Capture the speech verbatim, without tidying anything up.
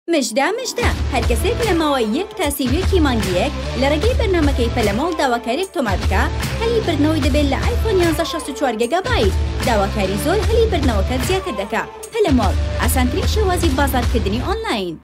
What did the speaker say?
مژدە مژدە هەر کەسێک لە ماوەی یەک تا سیویەکی مانگیەک لە ڕێگەی بەرنامەکەی پەلەماڵ داواکاریێک تۆمار بکە، هەلی بردنەوەی دەبێت لە آیفۆن یانزە شەست و چوار گیگابایت. داواکاری زۆر هەلی بردنەوەکە زیاتر دەکات. پەلەماڵ ئاسانترین شێوازی بازاڕکردنی ئۆنلاین.